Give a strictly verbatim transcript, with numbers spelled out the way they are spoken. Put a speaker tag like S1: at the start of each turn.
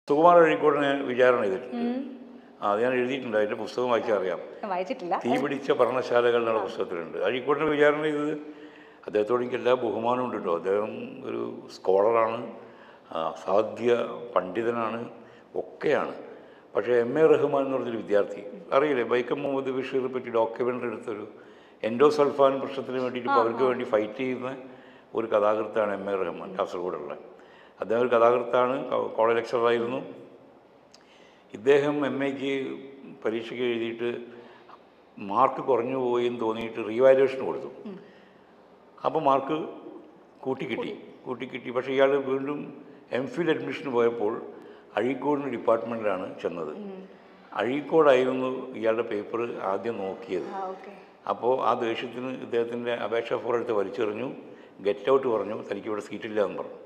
S1: സുകുമാർ അഴീക്കോടിനെ വിചാരണ ചെയ്തിട്ടുണ്ട്. അത് ഞാൻ എഴുതിയിട്ടുണ്ട്. അതിൻ്റെ പുസ്തകം വായിച്ചാൽ അറിയാം.
S2: വായിച്ചിട്ടില്ല.
S1: തീ പിടിച്ച ഭരണശാലകൾ എന്നുള്ള പുസ്തകത്തിലുണ്ട്. അഴീക്കോടിനെ വിചാരണ ചെയ്തത് അദ്ദേഹത്തോട് എനിക്ക് എല്ലാ ബഹുമാനവും ഉണ്ട് കേട്ടോ. അദ്ദേഹം ഒരു സ്കോളറാണ്, അസാധ്യ പണ്ഡിതനാണ്, ഒക്കെയാണ്. പക്ഷേ എം എ റഹ്മാൻ എന്ന് പറഞ്ഞൊരു വിദ്യാർത്ഥി, അറിയില്ലേ, വൈക്കം മുഹമ്മദ് ബഷീറെ പറ്റി ഡോക്യുമെൻ്ററി എടുത്തൊരു എൻഡോസൾഫാൻ പ്രശ്നത്തിന് വേണ്ടിയിട്ട് ഇപ്പോൾ അവർക്ക് വേണ്ടി ഫൈറ്റ് ചെയ്യുന്ന ഒരു കഥാകൃത്താണ് എം എ റഹ്മാൻ, കാസർഗോഡുള്ള. അദ്ദേഹം ഒരു കഥാകൃത്താണ്, കോളേജ് ലെക്ചറായിരുന്നു. ഇദ്ദേഹം എം എക്ക് പരീക്ഷയ്ക്ക് എഴുതിയിട്ട് മാർക്ക് കുറഞ്ഞു പോയി എന്ന് തോന്നിയിട്ട് റീവാലുവേഷൻ കൊടുത്തു. അപ്പോൾ മാർക്ക് കൂട്ടിക്കിട്ടി കൂട്ടിക്കിട്ടി പക്ഷേ ഇയാൾ വീണ്ടും എം ഫിൽ അഡ്മിഷന് പോയപ്പോൾ അഴീക്കോടിൻ്റെ ഡിപ്പാർട്ട്മെൻറ്റിലാണ് ചെന്നത്. അഴീക്കോടായിരുന്നു ഇയാളുടെ പേപ്പർ ആദ്യം നോക്കിയത്. അപ്പോൾ ആ ദേഷ്യത്തിന് ഇദ്ദേഹത്തിൻ്റെ അപേക്ഷാ ഫോം എടുത്ത് വലിച്ചെറിഞ്ഞു, ഗെറ്റ് ഔട്ട് പറഞ്ഞു, തനിക്കിവിടെ സീറ്റില്ല എന്ന് പറഞ്ഞു.